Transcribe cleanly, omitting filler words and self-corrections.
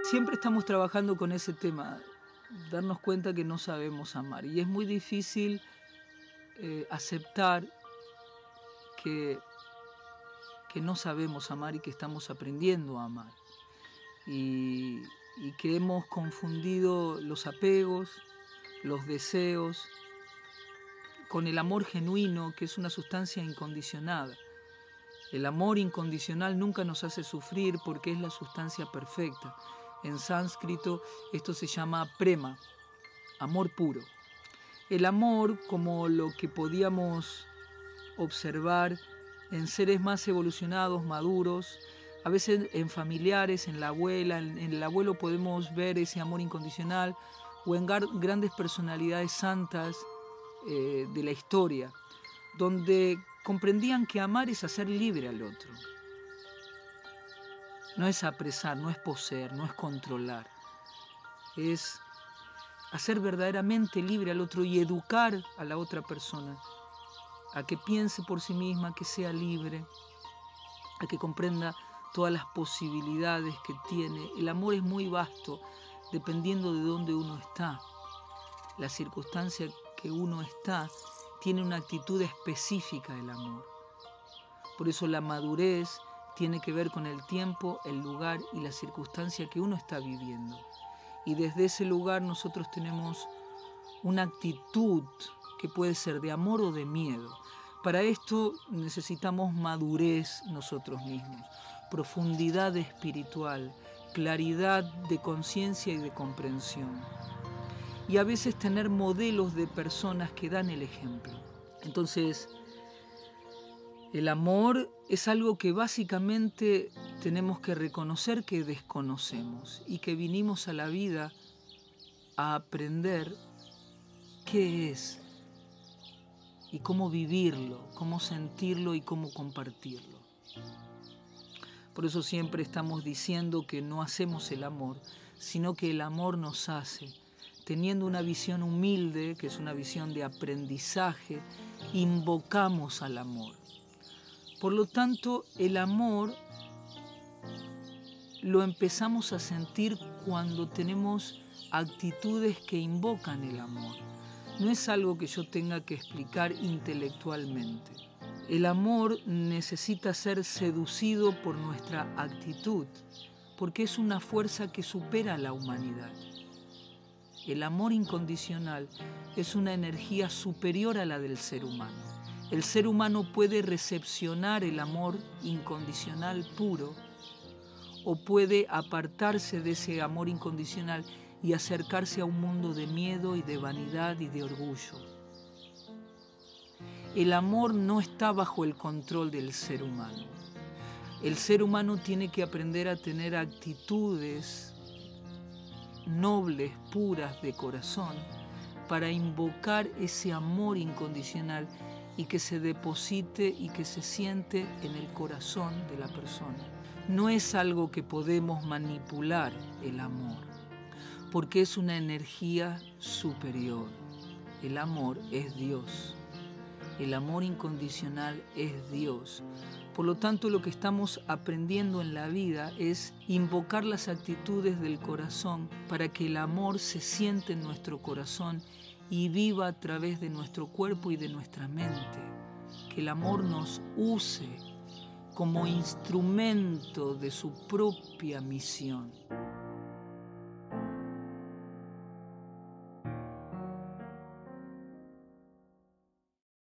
Siempre estamos trabajando con ese tema, darnos cuenta que no sabemos amar. Y es muy difícil aceptar que, que no sabemos amar y que estamos aprendiendo a amar. Y, y que hemos confundido los apegos, los deseos, con el amor genuino, que es una sustancia incondicionada. El amor incondicional nunca nos hace sufrir porque es la sustancia perfecta. En sánscrito esto se llama prema, amor puro. El amor, como lo que podíamos observar en seres más evolucionados, maduros, a veces en familiares, en la abuela, en el abuelo podemos ver ese amor incondicional, o en grandes personalidades santas de la historia, donde comprendían que amar es hacer libre al otro. No es apresar, no es poseer, no es controlar. Es hacer verdaderamente libre al otro y educar a la otra persona a que piense por sí misma, que sea libre, a que comprenda todas las posibilidades que tiene. El amor es muy vasto, dependiendo de dónde uno está. La circunstancia que uno está tiene una actitud específica del amor. Por eso la madurez tiene que ver con el tiempo, el lugar y la circunstancia que uno está viviendo. Y desde ese lugar nosotros tenemos una actitud que puede ser de amor o de miedo. Para esto necesitamos madurez nosotros mismos, profundidad espiritual, claridad de conciencia y de comprensión. Y a veces tener modelos de personas que dan el ejemplo. Entonces, el amor es algo que básicamente tenemos que reconocer que desconocemos y que vinimos a la vida a aprender qué es y cómo vivirlo, cómo sentirlo y cómo compartirlo. Por eso siempre estamos diciendo que no hacemos el amor, sino que el amor nos hace. Teniendo una visión humilde, que es una visión de aprendizaje, invocamos al amor. Por lo tanto, el amor lo empezamos a sentir cuando tenemos actitudes que invocan el amor. No es algo que yo tenga que explicar intelectualmente. El amor necesita ser seducido por nuestra actitud, porque es una fuerza que supera a la humanidad. El amor incondicional es una energía superior a la del ser humano. El ser humano puede recepcionar el amor incondicional puro o puede apartarse de ese amor incondicional y acercarse a un mundo de miedo y de vanidad y de orgullo. El amor no está bajo el control del ser humano. El ser humano tiene que aprender a tener actitudes nobles, puras de corazón, para invocar ese amor incondicional y que se deposite y que se siente en el corazón de la persona. No es algo que podemos manipular el amor, porque es una energía superior. El amor es Dios. El amor incondicional es Dios. Por lo tanto, lo que estamos aprendiendo en la vida es invocar las actitudes del corazón para que el amor se siente en nuestro corazón y viva a través de nuestro cuerpo y de nuestra mente. Que el amor nos use como instrumento de su propia misión.